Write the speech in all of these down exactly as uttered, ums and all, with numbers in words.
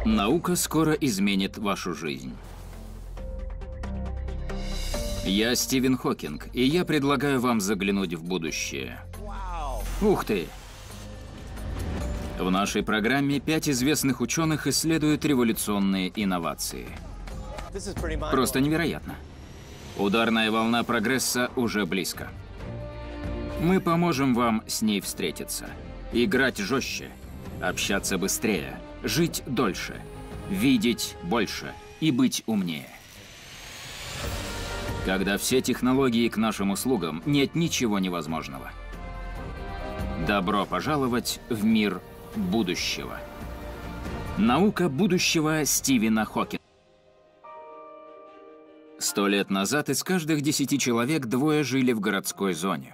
Наука скоро изменит вашу жизнь. Я Стивен Хокинг, и я предлагаю вам заглянуть в будущее. Ух ты! В нашей программе пять известных ученых исследуют революционные инновации. Просто невероятно. Ударная волна прогресса уже близко. Мы поможем вам с ней встретиться. Играть жестче, общаться быстрее, жить дольше, видеть больше и быть умнее. Когда все технологии к нашим услугам, нет ничего невозможного. Добро пожаловать в мир будущего. Наука будущего Стивена Хокинга. Сто лет назад из каждых десяти человек двое жили в городской зоне.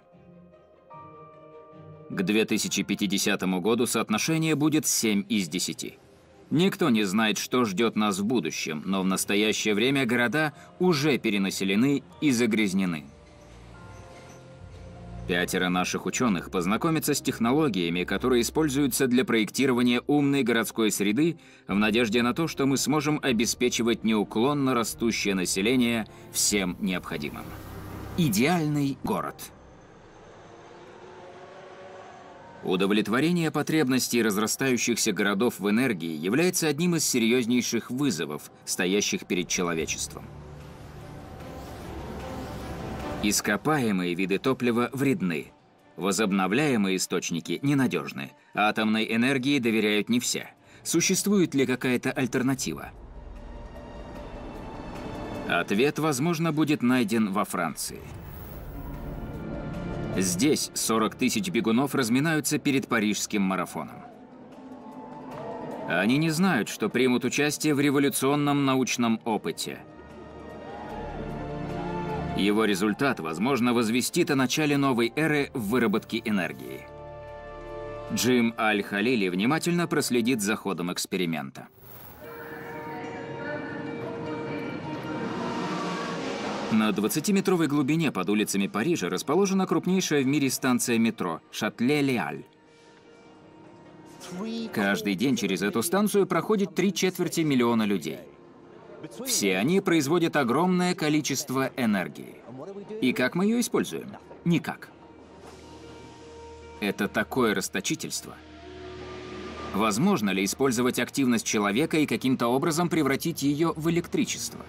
К две тысячи пятидесятому году соотношение будет семь из десяти. Никто не знает, что ждет нас в будущем, но в настоящее время города уже перенаселены и загрязнены. Пятеро наших ученых познакомятся с технологиями, которые используются для проектирования умной городской среды, в надежде на то, что мы сможем обеспечивать неуклонно растущее население всем необходимым. Идеальный город. Удовлетворение потребностей разрастающихся городов в энергии является одним из серьезнейших вызовов, стоящих перед человечеством. Ископаемые виды топлива вредны. Возобновляемые источники ненадежны. Атомной энергии доверяют не все. Существует ли какая-то альтернатива? Ответ, возможно, будет найден во Франции. Здесь сорок тысяч бегунов разминаются перед парижским марафоном. Они не знают, что примут участие в революционном научном опыте. Его результат, возможно, возвестит о начале новой эры в выработке энергии. Джим Аль-Халили внимательно проследит за ходом эксперимента. На двадцатиметровой глубине под улицами Парижа расположена крупнейшая в мире станция метро Шатле-Леаль. Каждый день через эту станцию проходит три четверти миллиона людей. Все они производят огромное количество энергии. И как мы ее используем? Никак. Это такое расточительство. Возможно ли использовать активность человека и каким-то образом превратить ее в электричество?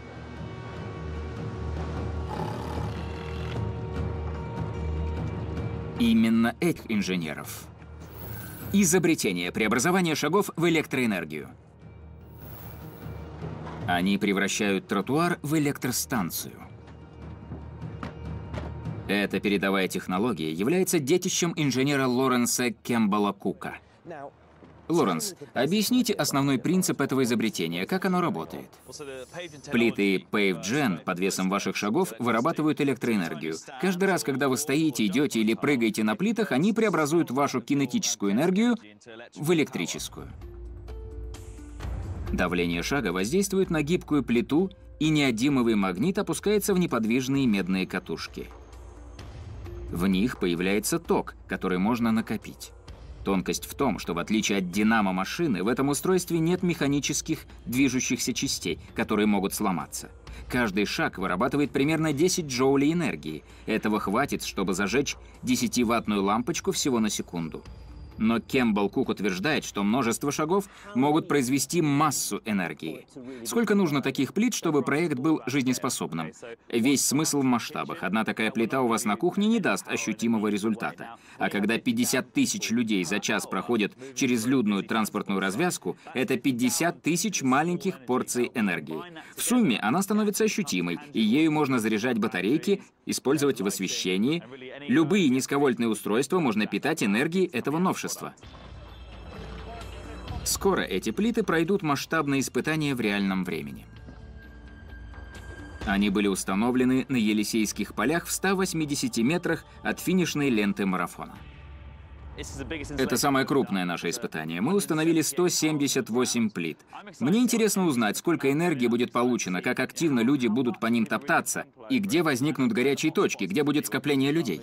Именно этих инженеров. Изобретение преобразования шагов в электроэнергию. Они превращают тротуар в электростанцию. Эта передовая технология является детищем инженера Лоренса Кембалла Кука. Лоренс, объясните основной принцип этого изобретения, как оно работает. Плиты PaveGen под весом ваших шагов вырабатывают электроэнергию. Каждый раз, когда вы стоите, идете или прыгаете на плитах, они преобразуют вашу кинетическую энергию в электрическую. Давление шага воздействует на гибкую плиту, и неодимовый магнит опускается в неподвижные медные катушки. В них появляется ток, который можно накопить. Тонкость в том, что в отличие от динамо-машины, в этом устройстве нет механических движущихся частей, которые могут сломаться. Каждый шаг вырабатывает примерно десять джоулей энергии. Этого хватит, чтобы зажечь десятиваттную лампочку всего на секунду. Но Кембалл Кук утверждает, что множество шагов могут произвести массу энергии. Сколько нужно таких плит, чтобы проект был жизнеспособным? Весь смысл в масштабах. Одна такая плита у вас на кухне не даст ощутимого результата. А когда пятьдесят тысяч людей за час проходят через людную транспортную развязку, это пятьдесят тысяч маленьких порций энергии. В сумме она становится ощутимой, и ею можно заряжать батарейки, использовать в освещении. Любые низковольтные устройства можно питать энергией этого новшества. Скоро эти плиты пройдут масштабные испытания в реальном времени. Они были установлены на Елисейских полях в ста восьмидесяти метрах от финишной ленты марафона. Это самое крупное наше испытание. Мы установили сто семьдесят восемь плит. Мне интересно узнать, сколько энергии будет получено, как активно люди будут по ним топтаться, и где возникнут горячие точки, где будет скопление людей.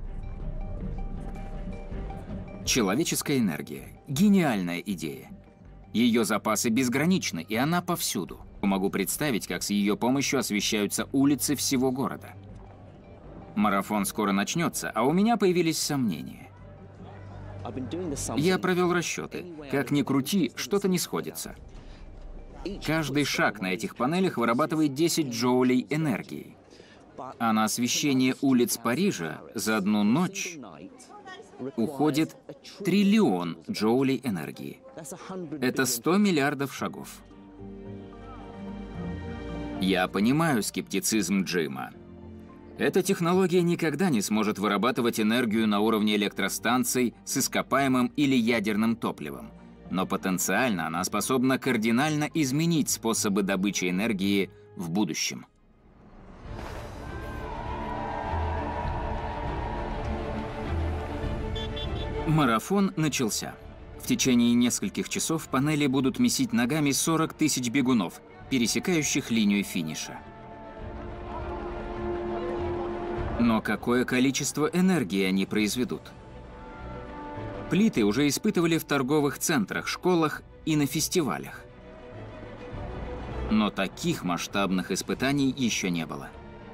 Человеческая энергия. Гениальная идея. Ее запасы безграничны, и она повсюду. Могу представить, как с ее помощью освещаются улицы всего города. Марафон скоро начнется, а у меня появились сомнения. Я провел расчеты. Как ни крути, что-то не сходится. Каждый шаг на этих панелях вырабатывает десять джоулей энергии. А на освещение улиц Парижа за одну ночь уходит триллион джоулей энергии. Это сто миллиардов шагов. Я понимаю скептицизм Джима. Эта технология никогда не сможет вырабатывать энергию на уровне электростанций с ископаемым или ядерным топливом. Но потенциально она способна кардинально изменить способы добычи энергии в будущем. Марафон начался. В течение нескольких часов панели будут месить ногами сорок тысяч бегунов, пересекающих линию финиша. Но какое количество энергии они произведут? Плиты уже испытывали в торговых центрах, школах и на фестивалях. Но таких масштабных испытаний еще не было.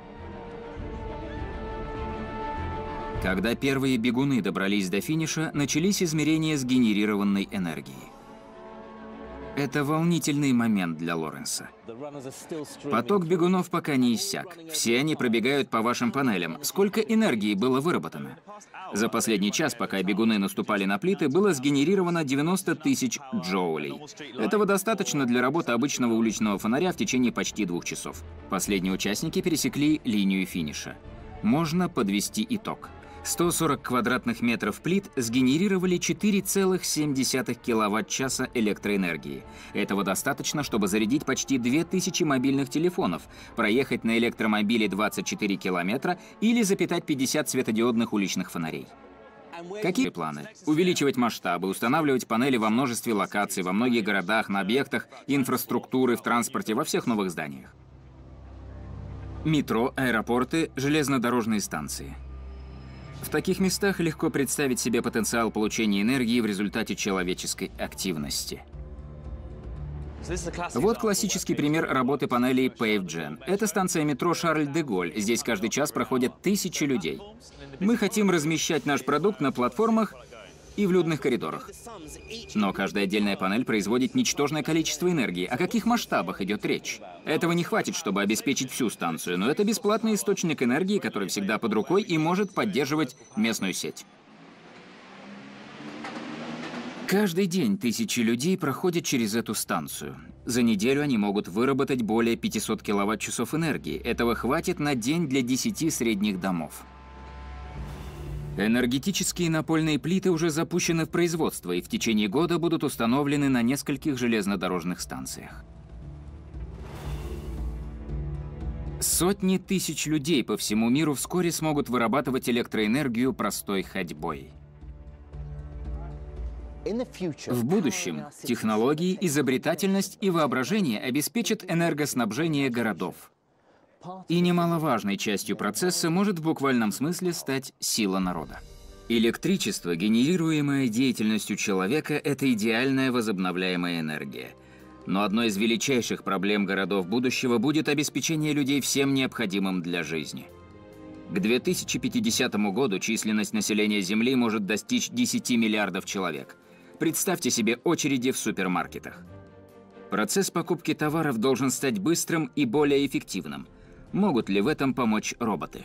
Когда первые бегуны добрались до финиша, начались измерения сгенерированной энергии. Это волнительный момент для Лоренса. Поток бегунов пока не иссяк. Все они пробегают по вашим панелям. Сколько энергии было выработано? За последний час, пока бегуны наступали на плиты, было сгенерировано девяносто тысяч джоулей. Этого достаточно для работы обычного уличного фонаря в течение почти двух часов. Последние участники пересекли линию финиша. Можно подвести итог. сто сорок квадратных метров плит сгенерировали четыре целых семь десятых киловатт-часа электроэнергии. Этого достаточно, чтобы зарядить почти две тысячи мобильных телефонов, проехать на электромобиле двадцать четыре километра или запитать пятьдесят светодиодных уличных фонарей. Какие планы? Увеличивать масштабы, устанавливать панели во множестве локаций, во многих городах, на объектах инфраструктуры, в транспорте, во всех новых зданиях. Метро, аэропорты, железнодорожные станции. В таких местах легко представить себе потенциал получения энергии в результате человеческой активности. Вот классический пример работы панелей PaveGen. Это станция метро Шарль-де-Голь. Здесь каждый час проходят тысячи людей. Мы хотим размещать наш продукт на платформах и в людных коридорах. Но каждая отдельная панель производит ничтожное количество энергии. О каких масштабах идет речь? Этого не хватит, чтобы обеспечить всю станцию, но это бесплатный источник энергии, который всегда под рукой и может поддерживать местную сеть. Каждый день тысячи людей проходят через эту станцию. За неделю они могут выработать более пятисот киловатт-часов энергии. Этого хватит на день для десяти средних домов. Энергетические напольные плиты уже запущены в производство и в течение года будут установлены на нескольких железнодорожных станциях. Сотни тысяч людей по всему миру вскоре смогут вырабатывать электроэнергию простой ходьбой. В будущем технологии, изобретательность и воображение обеспечат энергоснабжение городов. И немаловажной частью процесса может в буквальном смысле стать сила народа. Электричество, генерируемое деятельностью человека, это идеальная возобновляемая энергия. Но одной из величайших проблем городов будущего будет обеспечение людей всем необходимым для жизни. К две тысячи пятидесятому году численность населения Земли может достичь десяти миллиардов человек. Представьте себе очереди в супермаркетах. Процесс покупки товаров должен стать быстрым и более эффективным. Могут ли в этом помочь роботы?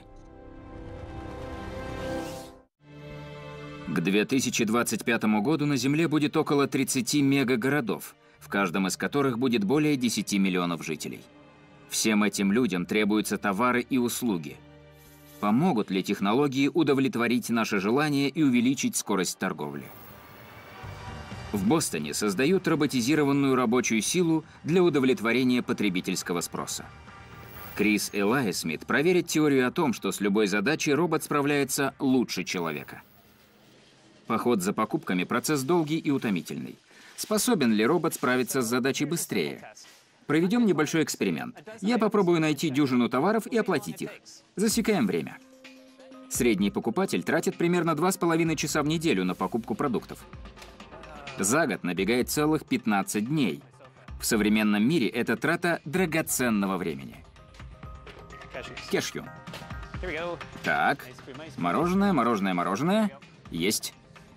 К две тысячи двадцать пятому году на Земле будет около тридцати мегагородов, в каждом из которых будет более десяти миллионов жителей. Всем этим людям требуются товары и услуги. Помогут ли технологии удовлетворить наше желание и увеличить скорость торговли? В Бостоне создают роботизированную рабочую силу для удовлетворения потребительского спроса. Крис Элайсмит проверит теорию о том, что с любой задачей робот справляется лучше человека. Поход за покупками – процесс долгий и утомительный. Способен ли робот справиться с задачей быстрее? Проведем небольшой эксперимент. Я попробую найти дюжину товаров и оплатить их. Засекаем время. Средний покупатель тратит примерно два с половиной часа в неделю на покупку продуктов. За год набегает целых пятнадцать дней. В современном мире это трата драгоценного времени. Кешью. Так, мороженое, мороженое, мороженое. Есть.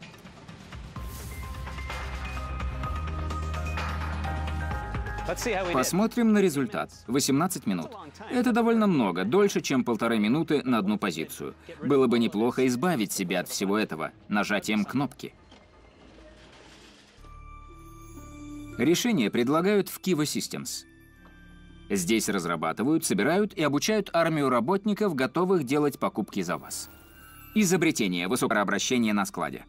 Посмотрим на результат. восемнадцать минут. Это довольно много, дольше, чем полторы минуты на одну позицию. Было бы неплохо избавить себя от всего этого нажатием кнопки. Решение предлагают в Kiva Systems. Здесь разрабатывают, собирают и обучают армию работников, готовых делать покупки за вас. Изобретение, высокое обращение на складе.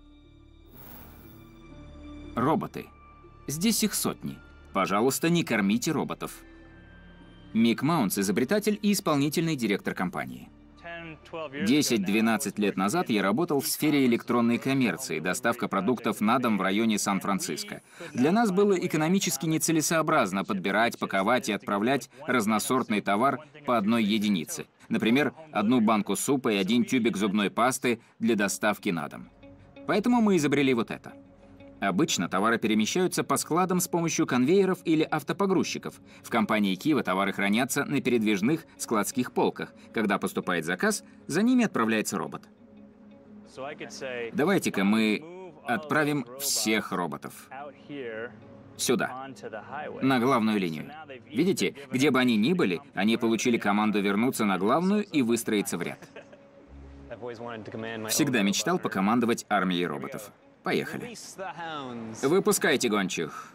Роботы. Здесь их сотни. Пожалуйста, не кормите роботов. Мик Маунс – изобретатель и исполнительный директор компании. десять-двенадцать лет назад я работал в сфере электронной коммерции, доставка продуктов на дом в районе Сан-Франциско. Для нас было экономически нецелесообразно подбирать, паковать и отправлять разносортный товар по одной единице. Например, одну банку супа и один тюбик зубной пасты для доставки на дом. Поэтому мы изобрели вот это. Обычно товары перемещаются по складам с помощью конвейеров или автопогрузчиков. В компании Kiva товары хранятся на передвижных складских полках. Когда поступает заказ, за ними отправляется робот. Давайте-ка мы отправим всех роботов сюда, на главную линию. Видите, где бы они ни были, они получили команду вернуться на главную и выстроиться в ряд. Всегда мечтал покомандовать армией роботов. Поехали. Выпускайте гончих.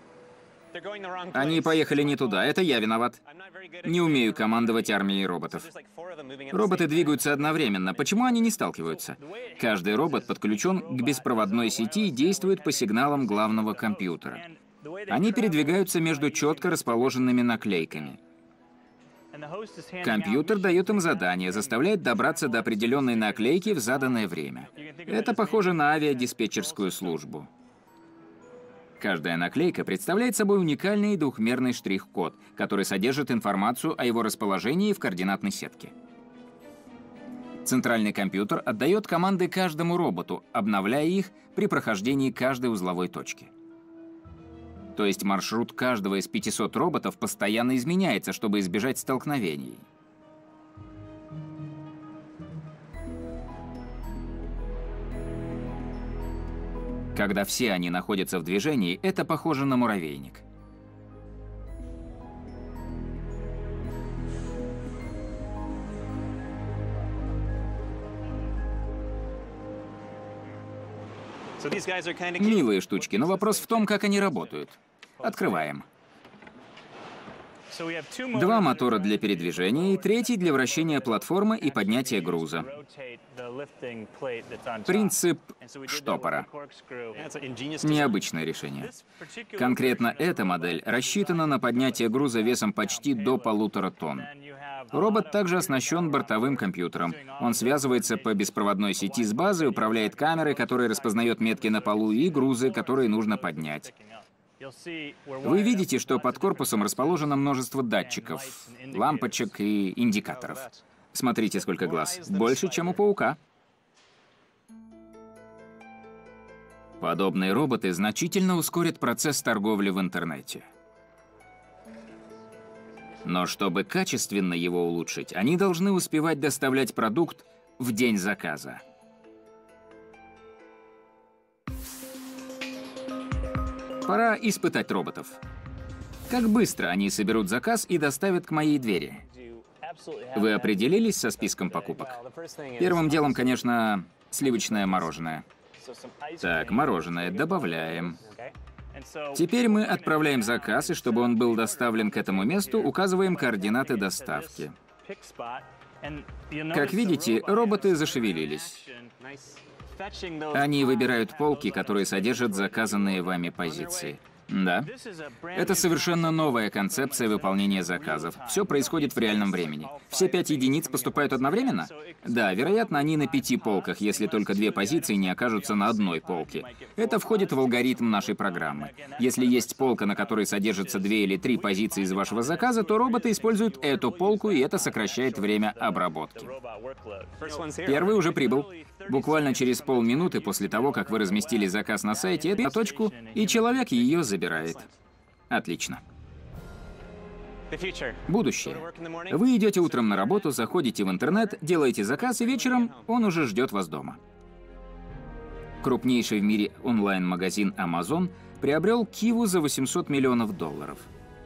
Они поехали не туда, это я виноват. Не умею командовать армией роботов. Роботы двигаются одновременно, почему они не сталкиваются? Каждый робот подключен к беспроводной сети и действует по сигналам главного компьютера. Они передвигаются между четко расположенными наклейками. Компьютер дает им задание, заставляет добраться до определенной наклейки в заданное время. Это похоже на авиадиспетчерскую службу. Каждая наклейка представляет собой уникальный двухмерный штрих-код, который содержит информацию о его расположении в координатной сетке. Центральный компьютер отдает команды каждому роботу, обновляя их при прохождении каждой узловой точки. То есть маршрут каждого из пятисот роботов постоянно изменяется, чтобы избежать столкновений. Когда все они находятся в движении, это похоже на муравейник. Милые штучки, но вопрос в том, как они работают. Открываем. Два мотора для передвижения и третий для вращения платформы и поднятия груза. Принцип штопора. Необычное решение. Конкретно эта модель рассчитана на поднятие груза весом почти до полутора тонн. Робот также оснащен бортовым компьютером. Он связывается по беспроводной сети с базой, управляет камерой, которая распознает метки на полу, и грузы, которые нужно поднять. Вы видите, что под корпусом расположено множество датчиков, лампочек и индикаторов. Смотрите, сколько глаз. Больше, чем у паука. Подобные роботы значительно ускорят процесс торговли в интернете. Но чтобы качественно его улучшить, они должны успевать доставлять продукт в день заказа. Пора испытать роботов. Как быстро они соберут заказ и доставят к моей двери? Вы определились со списком покупок? Первым делом, конечно, сливочное мороженое. Так, мороженое добавляем. Теперь мы отправляем заказ, и чтобы он был доставлен к этому месту, указываем координаты доставки. Как видите, роботы зашевелились. Они выбирают полки, которые содержат заказанные вами позиции. Да. Это совершенно новая концепция выполнения заказов. Все происходит в реальном времени. Все пять единиц поступают одновременно? Да, вероятно, они на пяти полках, если только две позиции не окажутся на одной полке. Это входит в алгоритм нашей программы. Если есть полка, на которой содержатся две или три позиции из вашего заказа, то роботы используют эту полку, и это сокращает время обработки. Первый уже прибыл. Буквально через полминуты после того, как вы разместили заказ на сайте, это точку, и человек ее забирает. Отлично. Будущее. Вы идете утром на работу, заходите в интернет, делаете заказ, и вечером он уже ждет вас дома. Крупнейший в мире онлайн-магазин Amazon приобрел Киву за восемьсот миллионов долларов.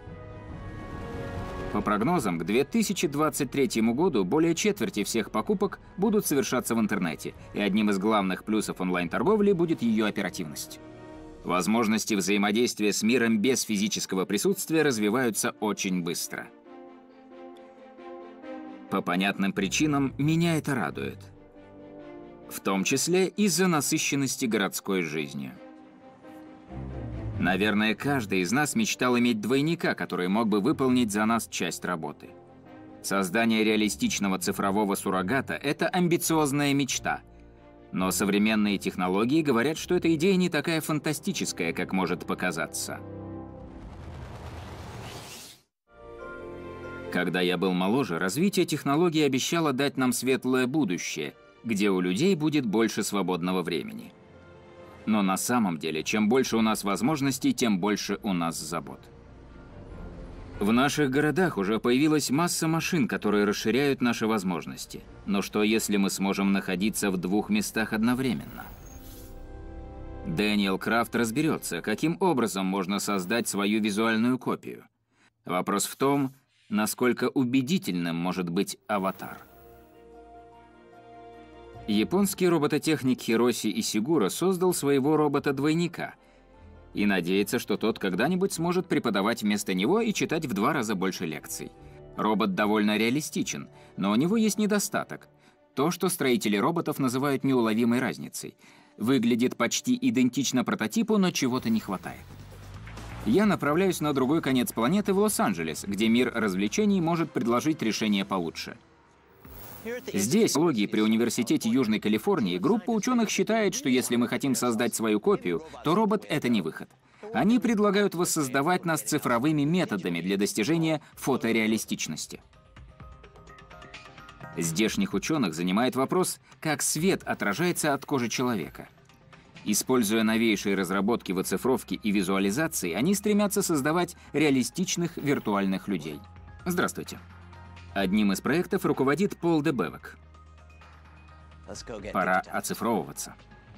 По прогнозам, к две тысячи двадцать третьему году более четверти всех покупок будут совершаться в интернете, и одним из главных плюсов онлайн-торговли будет ее оперативность. Возможности взаимодействия с миром без физического присутствия развиваются очень быстро. По понятным причинам меня это радует. В том числе из-за насыщенности городской жизнью. Наверное, каждый из нас мечтал иметь двойника, который мог бы выполнить за нас часть работы. Создание реалистичного цифрового суррогата – это амбициозная мечта. Но современные технологии говорят, что эта идея не такая фантастическая, как может показаться. Когда я был моложе, развитие технологий обещало дать нам светлое будущее, где у людей будет больше свободного времени. Но на самом деле, чем больше у нас возможностей, тем больше у нас забот. В наших городах уже появилась масса машин, которые расширяют наши возможности. Но что, если мы сможем находиться в двух местах одновременно? Дэниел Крафт разберется, каким образом можно создать свою визуальную копию. Вопрос в том, насколько убедительным может быть аватар. Японский робототехник Хироси Исигура создал своего робота-двойника и надеется, что тот когда-нибудь сможет преподавать вместо него и читать в два раза больше лекций. Робот довольно реалистичен, но у него есть недостаток. То, что строители роботов называют неуловимой разницей. Выглядит почти идентично прототипу, но чего-то не хватает. Я направляюсь на другой конец планеты в Лос-Анджелес, где мир развлечений может предложить решение получше. Здесь, в технологии при Университете Южной Калифорнии, группа ученых считает, что если мы хотим создать свою копию, то робот — это не выход. Они предлагают воссоздавать нас цифровыми методами для достижения фотореалистичности. Здешних ученых занимает вопрос, как свет отражается от кожи человека. Используя новейшие разработки в оцифровке и визуализации, они стремятся создавать реалистичных виртуальных людей. Здравствуйте. Одним из проектов руководит Пол Дебевек. Пора оцифровываться.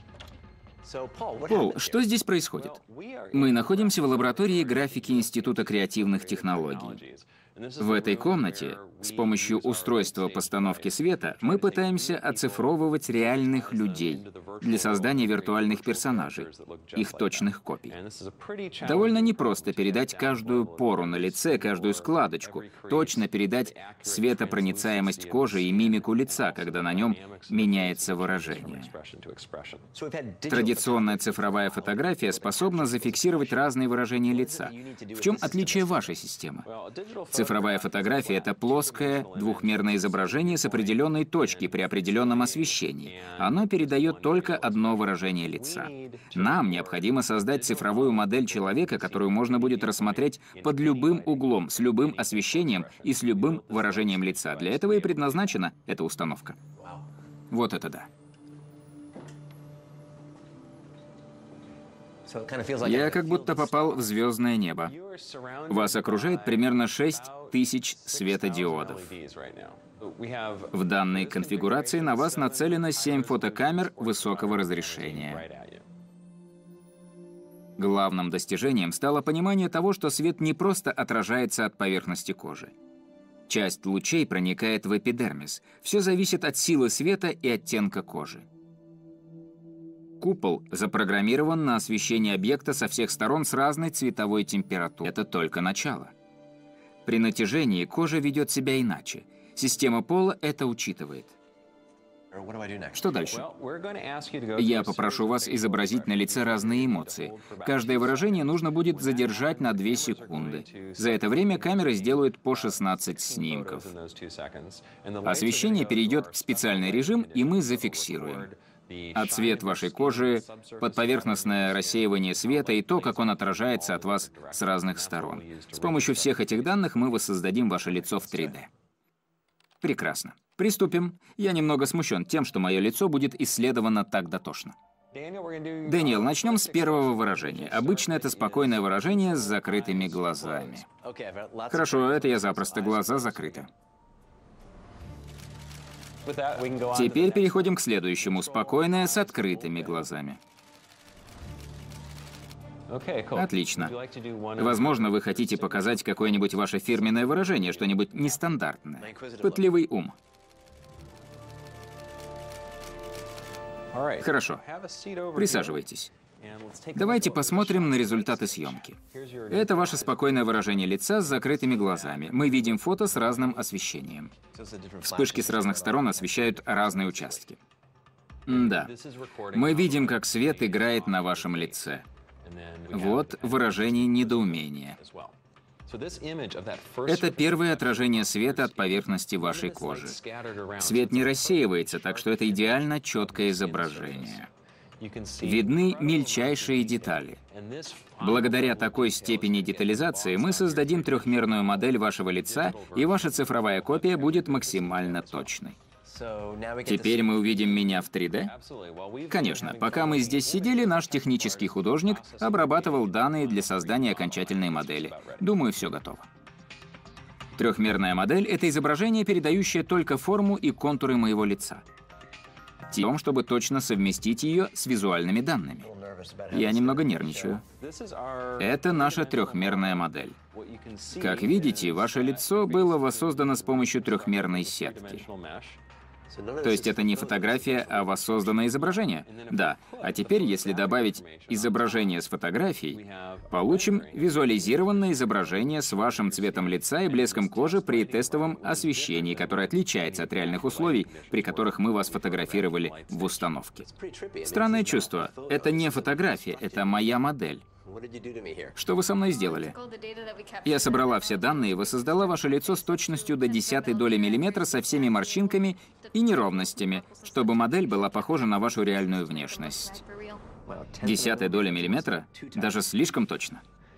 Пол, что здесь происходит? Мы находимся в лаборатории графики Института креативных технологий. В этой комнате с помощью устройства постановки света мы пытаемся оцифровывать реальных людей для создания виртуальных персонажей, их точных копий. Довольно непросто передать каждую пору на лице, каждую складочку, точно передать светопроницаемость кожи и мимику лица, когда на нем меняется выражение. Традиционная цифровая фотография способна зафиксировать разные выражения лица. В чем отличие вашей системы? Цифровая фотография — это плоское двухмерное изображение с определенной точки при определенном освещении. Оно передает только одно выражение лица. Нам необходимо создать цифровую модель человека, которую можно будет рассмотреть под любым углом, с любым освещением и с любым выражением лица. Для этого и предназначена эта установка. Вот это да. Я как будто попал в звездное небо. Вас окружает примерно шесть тысяч светодиодов. В данной конфигурации на вас нацелено семь фотокамер высокого разрешения. Главным достижением стало понимание того, что свет не просто отражается от поверхности кожи. Часть лучей проникает в эпидермис. Все зависит от силы света и оттенка кожи. Купол запрограммирован на освещение объекта со всех сторон с разной цветовой температурой. Это только начало. При натяжении кожа ведет себя иначе. Система Пола это учитывает. Что дальше? Я попрошу вас изобразить на лице разные эмоции. Каждое выражение нужно будет задержать на две секунды. За это время камеры сделают по шестнадцать снимков. Освещение перейдет в специальный режим, и мы зафиксируем. А цвет вашей кожи, подповерхностное рассеивание света и то, как он отражается от вас с разных сторон. С помощью всех этих данных мы воссоздадим ваше лицо в три дэ. Прекрасно. Приступим. Я немного смущен тем, что мое лицо будет исследовано так дотошно. Дэниел, начнем с первого выражения. Обычно это спокойное выражение с закрытыми глазами. Хорошо, это я запросто, глаза закрыты. Теперь переходим к следующему. Спокойное с открытыми глазами. Отлично. Возможно, вы хотите показать какое-нибудь ваше фирменное выражение, что-нибудь нестандартное. Пытливый ум. Хорошо. Присаживайтесь. Давайте посмотрим на результаты съемки. Это ваше спокойное выражение лица с закрытыми глазами. Мы видим фото с разным освещением. Вспышки с разных сторон освещают разные участки. Да. Мы видим, как свет играет на вашем лице. Вот выражение недоумения. Это первое отражение света от поверхности вашей кожи. Свет не рассеивается, так что это идеально четкое изображение. Видны мельчайшие детали. Благодаря такой степени детализации мы создадим трехмерную модель вашего лица, и ваша цифровая копия будет максимально точной. Теперь мы увидим меня в три дэ? Конечно, пока мы здесь сидели, наш технический художник обрабатывал данные для создания окончательной модели. Думаю, все готово. Трехмерная модель — это изображение, передающее только форму и контуры моего лица. В том, чтобы точно совместить ее с визуальными данными. Я немного нервничаю. Это наша трехмерная модель. Как видите, ваше лицо было воссоздано с помощью трехмерной сетки. То есть это не фотография, а воссозданное изображение? Да. А теперь, если добавить изображение с фотографией, получим визуализированное изображение с вашим цветом лица и блеском кожи при тестовом освещении, которое отличается от реальных условий, при которых мы вас фотографировали в установке. Странное чувство. Это не фотография, это моя модель. Что вы со мной сделали? Я собрала все данные и воссоздала ваше лицо с точностью до десятой доли миллиметра со всеми морщинками и неровностями, чтобы модель была похожа на вашу реальную внешность. Десятая доля миллиметра? Даже слишком точно.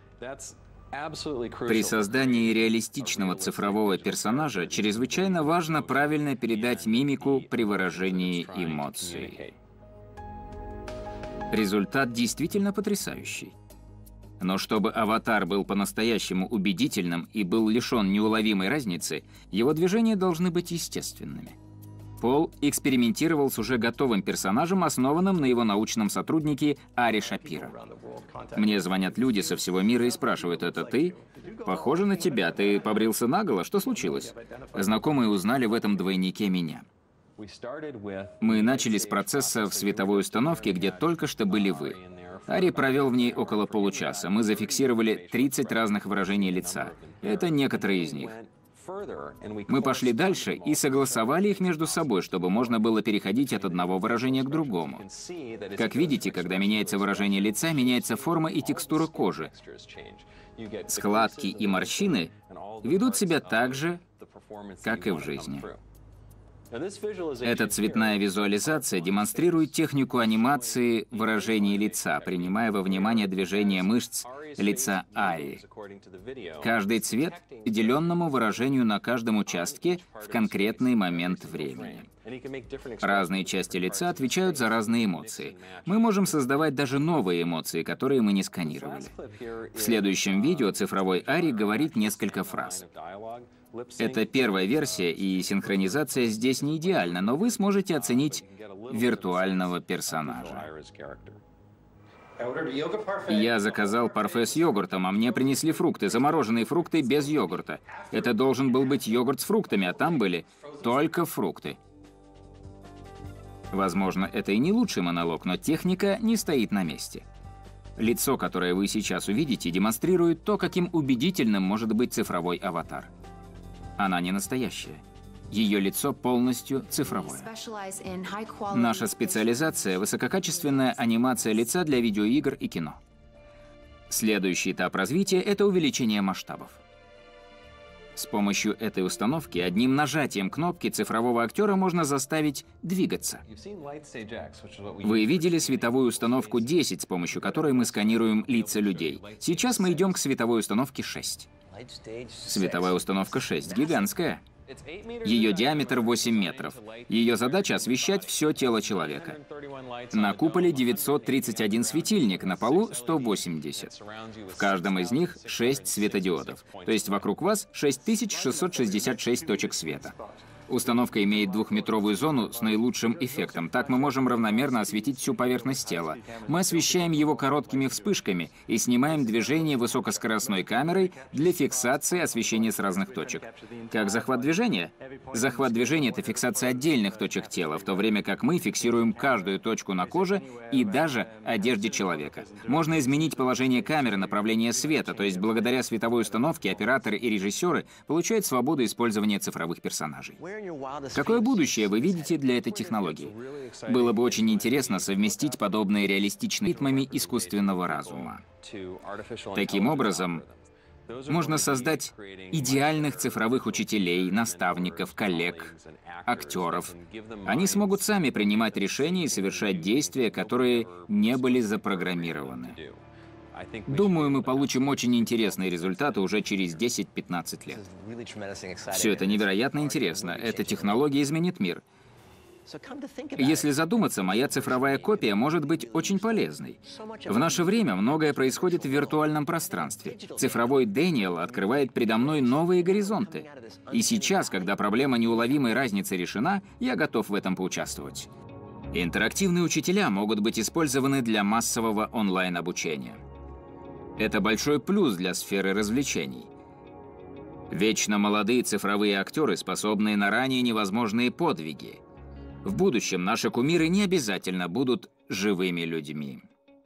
При создании реалистичного цифрового персонажа чрезвычайно важно правильно передать мимику при выражении эмоций. Результат действительно потрясающий. Но чтобы аватар был по-настоящему убедительным и был лишен неуловимой разницы, его движения должны быть естественными. Пол экспериментировал с уже готовым персонажем, основанным на его научном сотруднике Ари Шапиро. Мне звонят люди со всего мира и спрашивают: «Это ты? Похоже на тебя. Ты побрился наголо? Что случилось?» Знакомые узнали в этом двойнике меня. Мы начали с процесса в световой установке, где только что были вы. Ари провел в ней около получаса. Мы зафиксировали тридцать разных выражений лица. Это некоторые из них. Мы пошли дальше и согласовали их между собой, чтобы можно было переходить от одного выражения к другому. Как видите, когда меняется выражение лица, меняется форма и текстура кожи. Складки и морщины ведут себя так же, как и в жизни. Эта цветная визуализация демонстрирует технику анимации выражений лица, принимая во внимание движение мышц лица Ари. Каждый цвет — определенному выражению на каждом участке в конкретный момент времени. Разные части лица отвечают за разные эмоции. Мы можем создавать даже новые эмоции, которые мы не сканировали. В следующем видео цифровой Ари говорит несколько фраз. Это первая версия, и синхронизация здесь не идеальна, но вы сможете оценить виртуального персонажа. Я заказал парфе с йогуртом, а мне принесли фрукты, замороженные фрукты без йогурта. Это должен был быть йогурт с фруктами, а там были только фрукты. Возможно, это и не лучший монолог, но техника не стоит на месте. Лицо, которое вы сейчас увидите, демонстрирует то, каким убедительным может быть цифровой аватар. Она не настоящая. Ее лицо полностью цифровое. Наша специализация — высококачественная анимация лица для видеоигр и кино. Следующий этап развития — это увеличение масштабов. С помощью этой установки одним нажатием кнопки цифрового актера можно заставить двигаться. Вы видели световую установку десять, с помощью которой мы сканируем лица людей. Сейчас мы идем к световой установке шесть. Световая установка шесть, гигантская. Ее диаметр восемь метров. Ее задача — освещать все тело человека. На куполе девятьсот тридцать один светильник, на полу сто восемьдесят. В каждом из них шесть светодиодов, то есть вокруг вас шесть тысяч шестьсот шестьдесят шесть точек света. Установка имеет двухметровую зону с наилучшим эффектом. Так мы можем равномерно осветить всю поверхность тела. Мы освещаем его короткими вспышками и снимаем движение высокоскоростной камерой для фиксации освещения с разных точек. Как захват движения? Захват движения — это фиксация отдельных точек тела, в то время как мы фиксируем каждую точку на коже и даже одежде человека. Можно изменить положение камеры, направление света, то есть благодаря световой установке операторы и режиссеры получают свободу использования цифровых персонажей. Какое будущее вы видите для этой технологии? Было бы очень интересно совместить подобные реалистичные ритмами искусственного разума. Таким образом, можно создать идеальных цифровых учителей, наставников, коллег, актеров. Они смогут сами принимать решения и совершать действия, которые не были запрограммированы. Думаю, мы получим очень интересные результаты уже через десять-пятнадцать лет. Все это невероятно интересно. Эта технология изменит мир. Если задуматься, моя цифровая копия может быть очень полезной. В наше время многое происходит в виртуальном пространстве. Цифровой Дэниел открывает предо мной новые горизонты. И сейчас, когда проблема неуловимой разницы решена, я готов в этом поучаствовать. Интерактивные учителя могут быть использованы для массового онлайн-обучения. Это большой плюс для сферы развлечений. Вечно молодые цифровые актеры, способные на ранее невозможные подвиги. В будущем наши кумиры не обязательно будут живыми людьми.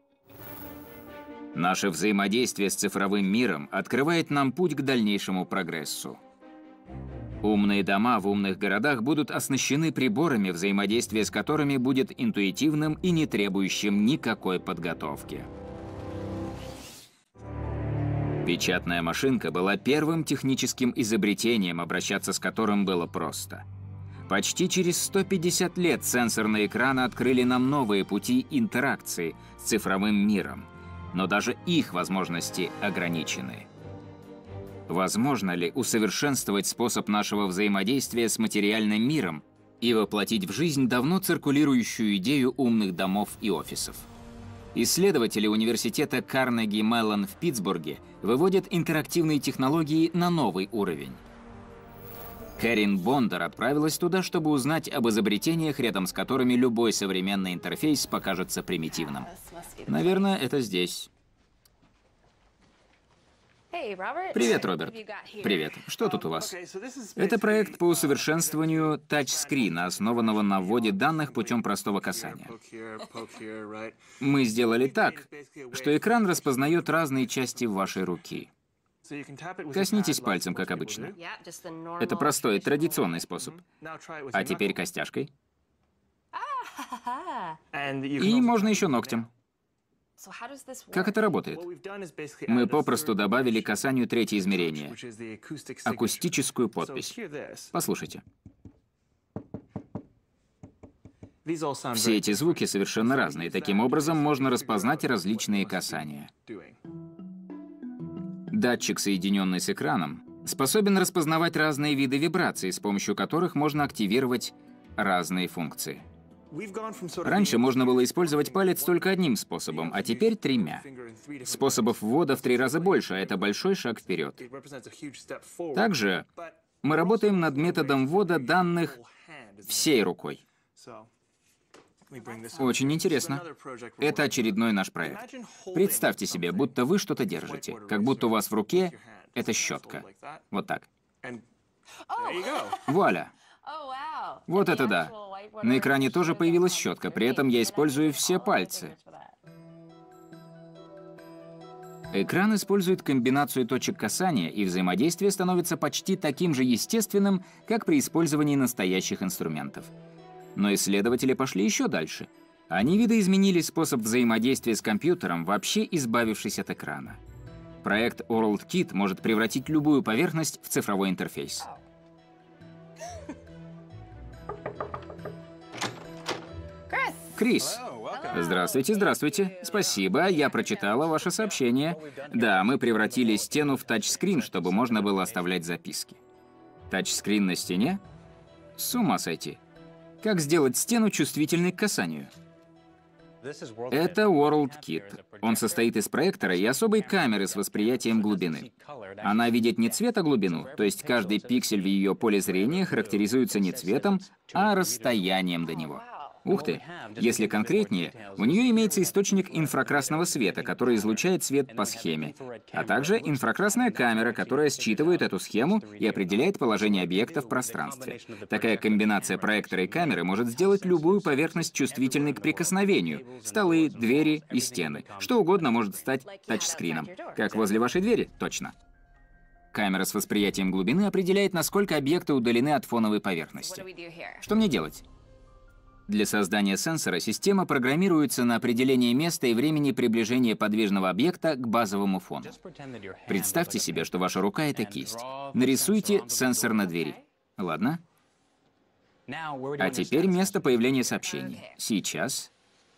Наше взаимодействие с цифровым миром открывает нам путь к дальнейшему прогрессу. Умные дома в умных городах будут оснащены приборами, взаимодействие с которыми будет интуитивным и не требующим никакой подготовки. Печатная машинка была первым техническим изобретением, обращаться с которым было просто. Почти через сто пятьдесят лет сенсорные экраны открыли нам новые пути интеракции с цифровым миром, но даже их возможности ограничены. Возможно ли усовершенствовать способ нашего взаимодействия с материальным миром и воплотить в жизнь давно циркулирующую идею умных домов и офисов? Исследователи университета Карнеги-Меллон в Питтсбурге выводят интерактивные технологии на новый уровень. Кэрин Бондар отправилась туда, чтобы узнать об изобретениях, рядом с которыми любой современный интерфейс покажется примитивным. Наверное, это здесь. Привет, Роберт. Привет. Что тут у вас? Это проект по усовершенствованию тачскрина, основанного на вводе данных путем простого касания. Мы сделали так, что экран распознает разные части вашей руки. Коснитесь пальцем, как обычно. Это простой, традиционный способ. А теперь костяшкой. И можно еще ногтем. Как это работает? Мы попросту добавили касанию третье измерение — акустическую подпись. Послушайте. Все эти звуки совершенно разные. Таким образом, можно распознать различные касания. Датчик, соединенный с экраном, способен распознавать разные виды вибраций, с помощью которых можно активировать разные функции. Раньше можно было использовать палец только одним способом, а теперь тремя. Способов ввода в три раза больше, а это большой шаг вперед. Также мы работаем над методом ввода данных всей рукой. Очень интересно. Это очередной наш проект. Представьте себе, будто вы что-то держите, как будто у вас в руке это щетка. Вот так. Вуаля! Вот это да. На экране тоже появилась щетка, при этом я использую все пальцы. Экран использует комбинацию точек касания, и взаимодействие становится почти таким же естественным, как при использовании настоящих инструментов. Но исследователи пошли еще дальше. Они видоизменили способ взаимодействия с компьютером, вообще избавившись от экрана. Проект WorldKit может превратить любую поверхность в цифровой интерфейс. Крис. Здравствуйте, здравствуйте. Спасибо, я прочитала ваше сообщение. Да, мы превратили стену в тачскрин, чтобы можно было оставлять записки. Тачскрин на стене? С ума сойти. Как сделать стену чувствительной к касанию? Это WorldKit. Он состоит из проектора и особой камеры с восприятием глубины. Она видит не цвет, а глубину, то есть каждый пиксель в ее поле зрения характеризуется не цветом, а расстоянием до него. Ух ты! Если конкретнее, у нее имеется источник инфракрасного света, который излучает свет по схеме, а также инфракрасная камера, которая считывает эту схему и определяет положение объекта в пространстве. Такая комбинация проектора и камеры может сделать любую поверхность чувствительной к прикосновению — столы, двери и стены. Что угодно может стать тачскрином. Как возле вашей двери? Точно. Камера с восприятием глубины определяет, насколько объекты удалены от фоновой поверхности. Что мне делать? Для создания сенсора система программируется на определение места и времени приближения подвижного объекта к базовому фону. Представьте себе, что ваша рука — это кисть. Нарисуйте сенсор на двери. Ладно? А теперь место появления сообщений. Сейчас.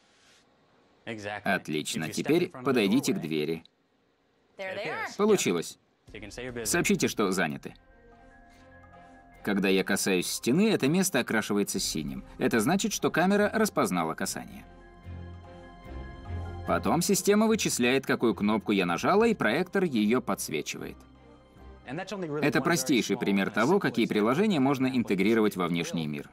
Отлично. Теперь подойдите к двери. Получилось. Сообщите, что заняты. Когда я касаюсь стены, это место окрашивается синим. Это значит, что камера распознала касание. Потом система вычисляет, какую кнопку я нажала, и проектор ее подсвечивает. Это простейший пример того, какие приложения можно интегрировать во внешний мир.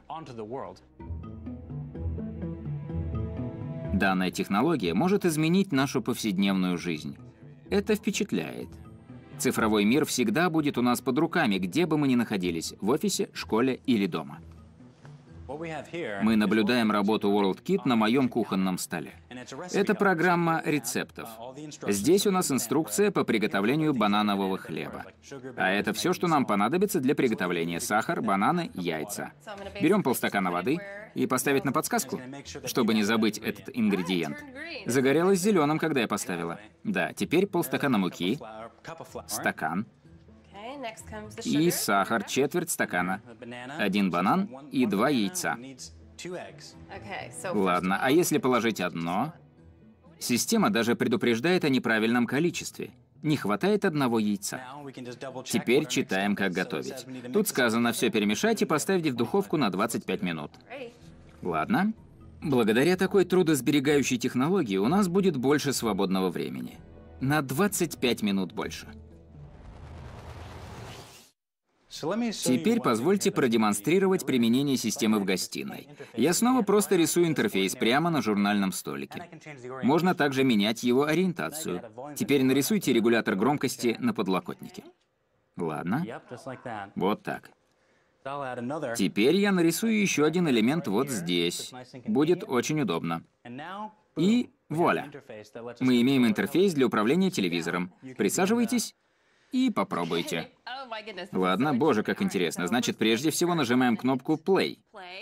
Данная технология может изменить нашу повседневную жизнь. Это впечатляет. Цифровой мир всегда будет у нас под руками, где бы мы ни находились — в офисе, школе или дома. Мы наблюдаем работу WorldKit на моем кухонном столе. Это программа рецептов. Здесь у нас инструкция по приготовлению бананового хлеба. А это все, что нам понадобится для приготовления: сахар, бананы, яйца. Берем полстакана воды и поставить на подсказку, чтобы не забыть этот ингредиент. Загорелось зеленым, когда я поставила. Да, теперь полстакана муки, стакан и сахар, четверть стакана, один банан и два яйца. Ладно, а если положить одно? Система даже предупреждает о неправильном количестве. Не хватает одного яйца. Теперь читаем, как готовить. Тут сказано все перемешать и поставить в духовку на двадцать пять минут. Ладно. Благодаря такой трудосберегающей технологии у нас будет больше свободного времени. На двадцать пять минут больше. Теперь позвольте продемонстрировать применение системы в гостиной. Я снова просто рисую интерфейс прямо на журнальном столике. Можно также менять его ориентацию. Теперь нарисуйте регулятор громкости на подлокотнике. Ладно. Вот так. Теперь я нарисую еще один элемент вот здесь. Будет очень удобно. И вуаля. Мы имеем интерфейс для управления телевизором. Присаживайтесь и попробуйте. Ладно, боже, как интересно. Значит, прежде всего нажимаем кнопку play.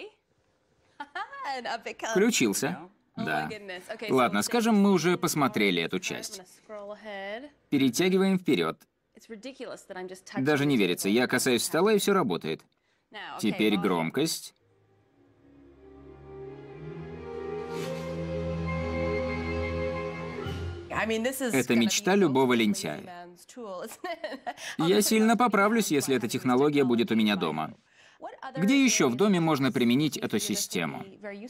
Включился. Да. Ладно, скажем, мы уже посмотрели эту часть. Перетягиваем вперед. Даже не верится. Я касаюсь стола, и все работает. Теперь громкость. Это мечта любого лентяя. Я сильно поправлюсь, если эта технология будет у меня дома. Где еще в доме можно применить эту систему?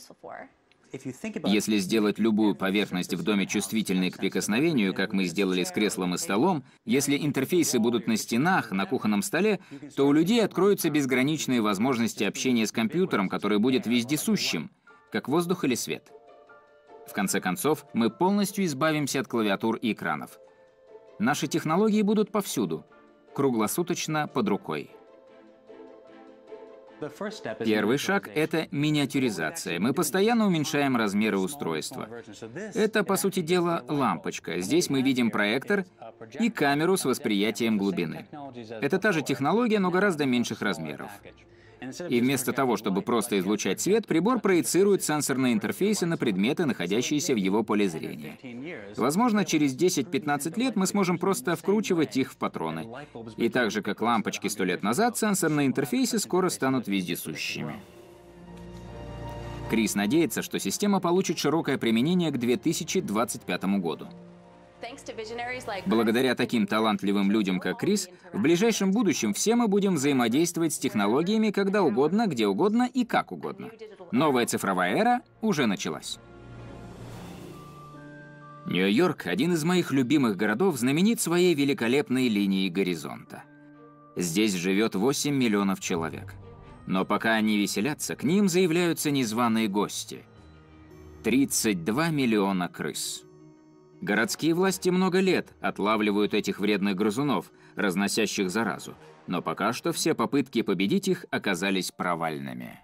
Если сделать любую поверхность в доме чувствительной к прикосновению, как мы сделали с креслом и столом, если интерфейсы будут на стенах, на кухонном столе, то у людей откроются безграничные возможности общения с компьютером, который будет вездесущим, как воздух или свет. В конце концов, мы полностью избавимся от клавиатур и экранов. Наши технологии будут повсюду, круглосуточно под рукой. Первый шаг — это миниатюризация. Мы постоянно уменьшаем размеры устройства. Это, по сути дела, лампочка. Здесь мы видим проектор и камеру с восприятием глубины. Это та же технология, но гораздо меньших размеров. И вместо того, чтобы просто излучать свет, прибор проецирует сенсорные интерфейсы на предметы, находящиеся в его поле зрения. Возможно, через десять-пятнадцать лет мы сможем просто вкручивать их в патроны. И так же, как лампочки сто лет назад, сенсорные интерфейсы скоро станут вездесущими. Крис надеется, что система получит широкое применение к две тысячи двадцать пятому году. Благодаря таким талантливым людям, как Крис, в ближайшем будущем все мы будем взаимодействовать с технологиями когда угодно, где угодно и как угодно. Новая цифровая эра уже началась. Нью-Йорк, один из моих любимых городов, знаменит своей великолепной линией горизонта. Здесь живет восемь миллионов человек. Но пока они веселятся, к ним заявляются незваные гости. тридцать два миллиона крыс. Городские власти много лет отлавливают этих вредных грызунов, разносящих заразу. Но пока что все попытки победить их оказались провальными.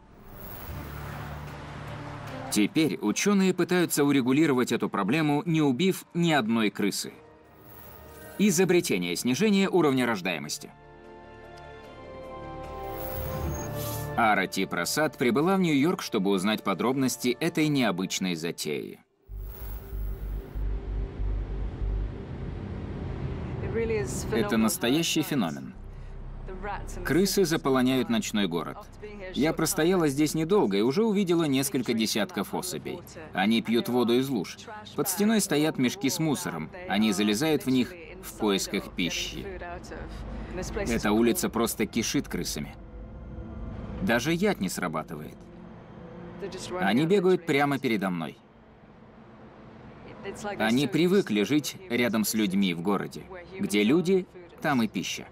Теперь ученые пытаются урегулировать эту проблему, не убив ни одной крысы. Изобретение снижения уровня рождаемости. Арати Прасад прибыла в Нью-Йорк, чтобы узнать подробности этой необычной затеи. Это настоящий феномен. Крысы заполоняют ночной город. Я простояла здесь недолго и уже увидела несколько десятков особей. Они пьют воду из луж. Под стеной стоят мешки с мусором. Они залезают в них в поисках пищи. Эта улица просто кишит крысами. Даже яд не срабатывает. Они бегают прямо передо мной. Они привыкли жить рядом с людьми в городе. Где люди, там и пища.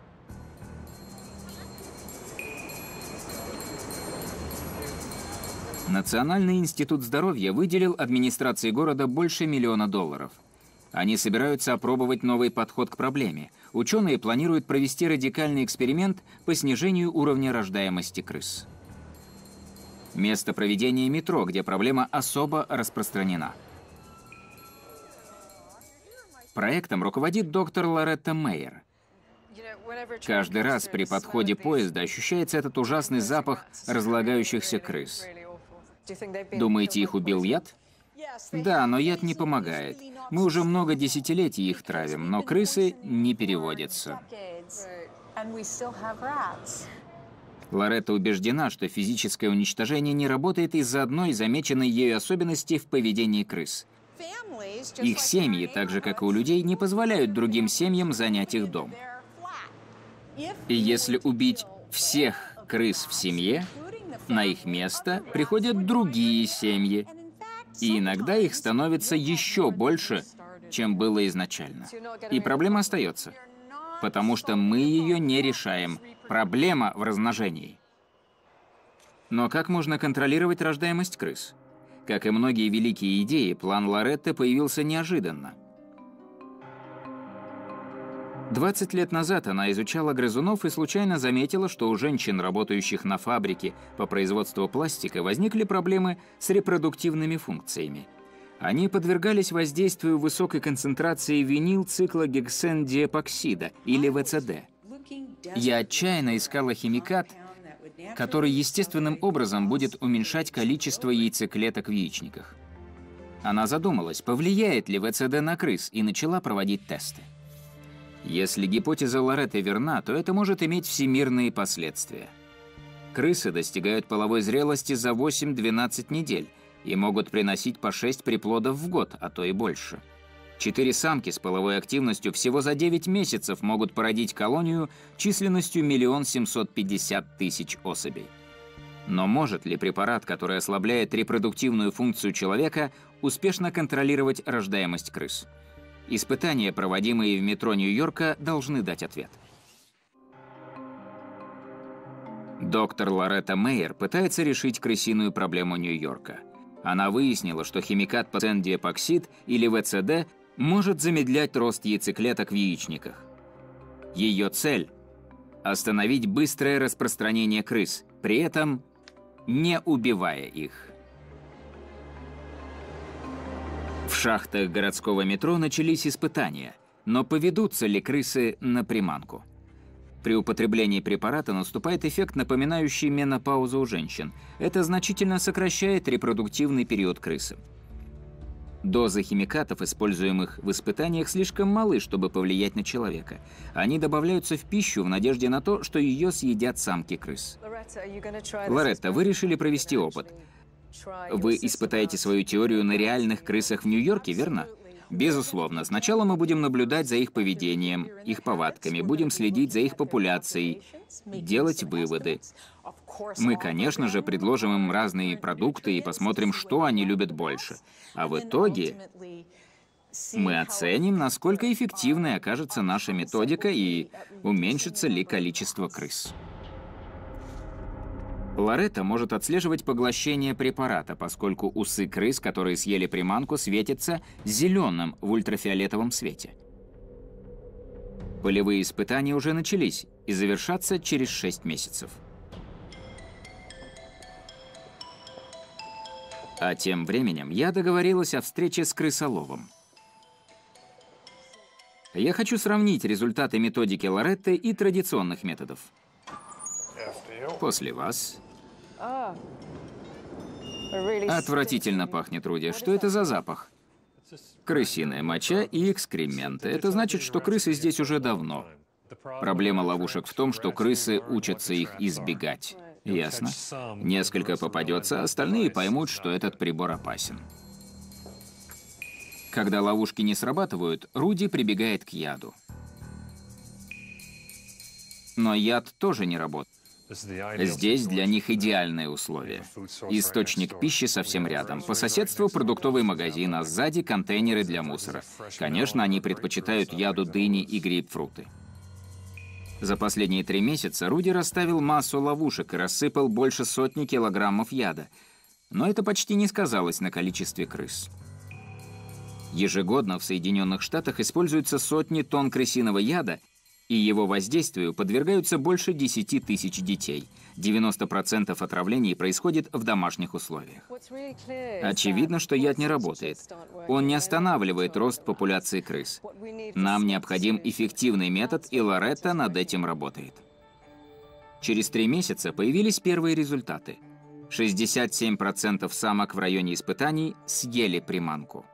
Национальный институт здоровья выделил администрации города больше миллиона долларов. Они собираются опробовать новый подход к проблеме. Ученые планируют провести радикальный эксперимент по снижению уровня рождаемости крыс. Место проведения метро, где проблема особо распространена. Проектом руководит доктор Лоретта Мейер. Каждый раз при подходе поезда ощущается этот ужасный запах разлагающихся крыс. Думаете, их убил яд? Да, но яд не помогает. Мы уже много десятилетий их травим, но крысы не переводятся. Лоретта убеждена, что физическое уничтожение не работает из-за одной замеченной ею особенности в поведении крыс. Их семьи, так же как и у людей, не позволяют другим семьям занять их дом. И если убить всех крыс в семье, на их место приходят другие семьи. И иногда их становится еще больше, чем было изначально. И проблема остается. Потому что мы ее не решаем. Проблема в размножении. Но как можно контролировать рождаемость крыс? Как и многие великие идеи, план Лоретты появился неожиданно. двадцать лет назад она изучала грызунов и случайно заметила, что у женщин, работающих на фабрике по производству пластика, возникли проблемы с репродуктивными функциями. Они подвергались воздействию высокой концентрации винилциклогексендиэпоксида, или вэ цэ дэ. Я отчаянно искала химикат, который естественным образом будет уменьшать количество яйцеклеток в яичниках. Она задумалась, повлияет ли вэ цэ дэ на крыс, и начала проводить тесты. Если гипотеза Лоретты верна, то это может иметь всемирные последствия. Крысы достигают половой зрелости за восемь-двенадцать недель и могут приносить по шесть приплодов в год, а то и больше. Четыре самки с половой активностью всего за девять месяцев могут породить колонию численностью миллион семьсот пятьдесят тысяч особей. Но может ли препарат, который ослабляет репродуктивную функцию человека, успешно контролировать рождаемость крыс? Испытания, проводимые в метро Нью-Йорка, должны дать ответ. Доктор Лоретта Мейер пытается решить крысиную проблему Нью-Йорка. Она выяснила, что химикат пацендиэпоксид, или вэ цэ дэ, может замедлять рост яйцеклеток в яичниках. Ее цель – остановить быстрое распространение крыс, при этом не убивая их. В шахтах городского метро начались испытания, но поведутся ли крысы на приманку? При употреблении препарата наступает эффект, напоминающий менопаузу у женщин. Это значительно сокращает репродуктивный период крысы. Дозы химикатов, используемых в испытаниях, слишком малы, чтобы повлиять на человека. Они добавляются в пищу в надежде на то, что ее съедят самки крыс. Лоретта, вы решили провести опыт. Вы испытаете свою теорию на реальных крысах в Нью-Йорке, верно? Безусловно, сначала мы будем наблюдать за их поведением, их повадками, будем следить за их популяцией, делать выводы. Мы, конечно же, предложим им разные продукты и посмотрим, что они любят больше. А в итоге мы оценим, насколько эффективной окажется наша методика и уменьшится ли количество крыс. Лоретта может отслеживать поглощение препарата, поскольку усы крыс, которые съели приманку, светятся зеленым в ультрафиолетовом свете. Полевые испытания уже начались и завершатся через шесть месяцев. А тем временем я договорилась о встрече с крысоловом. Я хочу сравнить результаты методики Лоретты и традиционных методов. После вас. Отвратительно пахнет, Руди. Что это за запах? Крысиная моча и экскременты. Это значит, что крысы здесь уже давно. Проблема ловушек в том, что крысы учатся их избегать. Ясно. Несколько попадется, остальные поймут, что этот прибор опасен. Когда ловушки не срабатывают, Руди прибегает к яду. Но яд тоже не работает. Здесь для них идеальные условия. Источник пищи совсем рядом. По соседству продуктовый магазин, а сзади контейнеры для мусора. Конечно, они предпочитают яду дыни и грейпфруты. За последние три месяца Руди расставил массу ловушек и рассыпал больше сотни килограммов яда. Но это почти не сказалось на количестве крыс. Ежегодно в Соединенных Штатах используются сотни тонн крысиного яда, и его воздействию подвергаются больше десяти тысяч детей. девяносто процентов отравлений происходит в домашних условиях. Очевидно, что яд не работает. Он не останавливает рост популяции крыс. Нам необходим эффективный метод, и Лоретта над этим работает. Через три месяца появились первые результаты. шестьдесят семь процентов самок в районе испытаний съели приманку.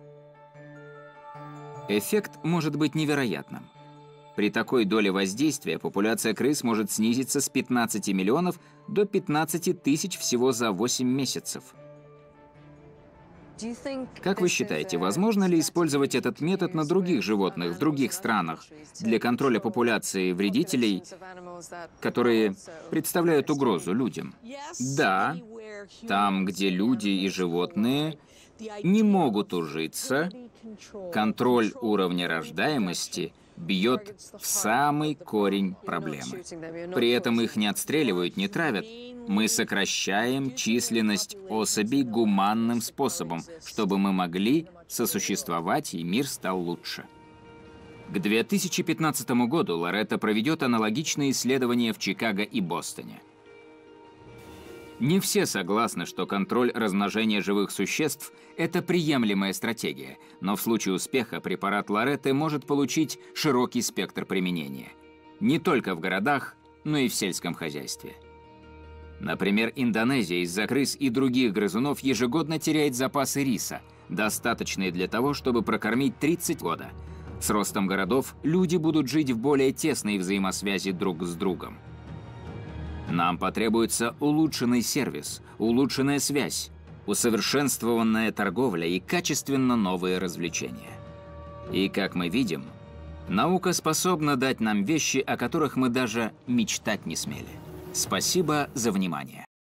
Эффект может быть невероятным. При такой доле воздействия популяция крыс может снизиться с пятнадцати миллионов до пятнадцати тысяч всего за восемь месяцев. Как вы считаете, возможно ли использовать этот метод на других животных в других странах для контроля популяции вредителей, которые представляют угрозу людям? Да, там, где люди и животные не могут ужиться, контроль уровня рождаемости бьет в самый корень проблемы. При этом их не отстреливают, не травят. Мы сокращаем численность особей гуманным способом, чтобы мы могли сосуществовать и мир стал лучше. К две тысячи пятнадцатому году Лоретта проведет аналогичные исследования в Чикаго и Бостоне. Не все согласны, что контроль размножения живых существ – это приемлемая стратегия, но в случае успеха препарат Лоретты может получить широкий спектр применения. Не только в городах, но и в сельском хозяйстве. Например, Индонезия из-за крыс и других грызунов ежегодно теряет запасы риса, достаточные для того, чтобы прокормить тридцать года. С ростом городов люди будут жить в более тесной взаимосвязи друг с другом. Нам потребуется улучшенный сервис, улучшенная связь, усовершенствованная торговля и качественно новые развлечения. И, как мы видим, наука способна дать нам вещи, о которых мы даже мечтать не смели. Спасибо за внимание.